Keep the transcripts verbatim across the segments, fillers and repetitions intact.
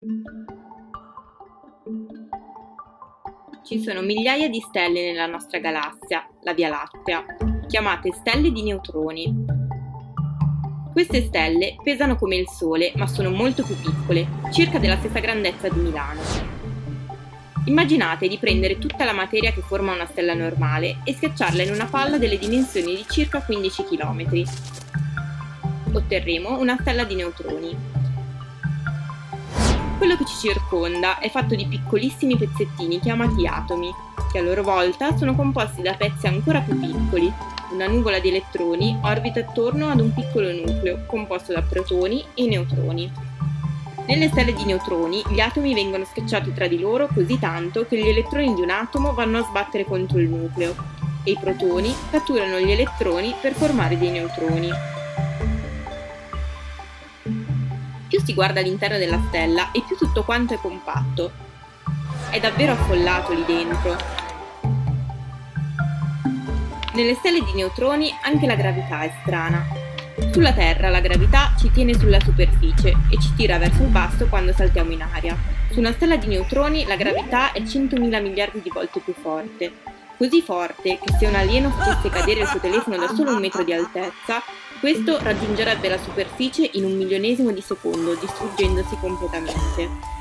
Ci sono migliaia di stelle nella nostra galassia, la Via Lattea, chiamate stelle di neutroni. Queste stelle pesano come il Sole, ma sono molto più piccole, circa della stessa grandezza di Milano. Immaginate di prendere tutta la materia che forma una stella normale e schiacciarla in una palla delle dimensioni di circa quindici chilometri. Otterremo una stella di neutroni. Quello che ci circonda è fatto di piccolissimi pezzettini chiamati atomi, che a loro volta sono composti da pezzi ancora più piccoli. Una nuvola di elettroni orbita attorno ad un piccolo nucleo composto da protoni e neutroni. Nelle stelle di neutroni gli atomi vengono schiacciati tra di loro così tanto che gli elettroni di un atomo vanno a sbattere contro il nucleo e i protoni catturano gli elettroni per formare dei neutroni. Più si guarda all'interno della stella e più tutto quanto è compatto. È davvero affollato lì dentro. Nelle stelle di neutroni anche la gravità è strana. Sulla Terra la gravità ci tiene sulla superficie e ci tira verso il basso quando saltiamo in aria. Su una stella di neutroni la gravità è centomila miliardi di volte più forte. Così forte che se un alieno facesse cadere il suo telefono da solo un metro di altezza, questo raggiungerebbe la superficie in un milionesimo di secondo, distruggendosi completamente.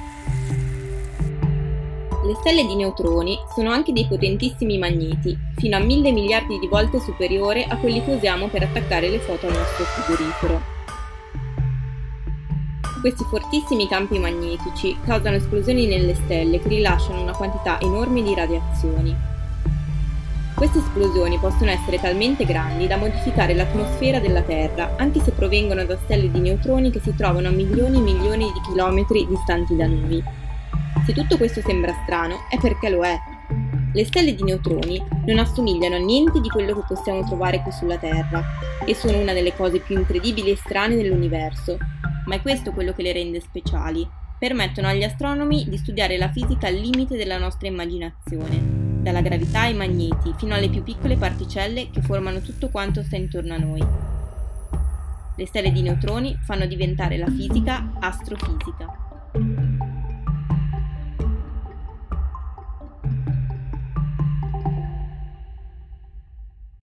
Le stelle di neutroni sono anche dei potentissimi magneti, fino a mille miliardi di volte superiore a quelli che usiamo per attaccare le foto al nostro frigorifero. Questi fortissimi campi magnetici causano esplosioni nelle stelle che rilasciano una quantità enorme di radiazioni. Queste esplosioni possono essere talmente grandi da modificare l'atmosfera della Terra, anche se provengono da stelle di neutroni che si trovano a milioni e milioni di chilometri distanti da noi. Se tutto questo sembra strano, è perché lo è. Le stelle di neutroni non assomigliano a niente di quello che possiamo trovare qui sulla Terra e sono una delle cose più incredibili e strane dell'universo, ma è questo quello che le rende speciali. Permettono agli astronomi di studiare la fisica al limite della nostra immaginazione, dalla gravità ai magneti fino alle più piccole particelle che formano tutto quanto sta intorno a noi. Le stelle di neutroni fanno diventare la fisica astrofisica.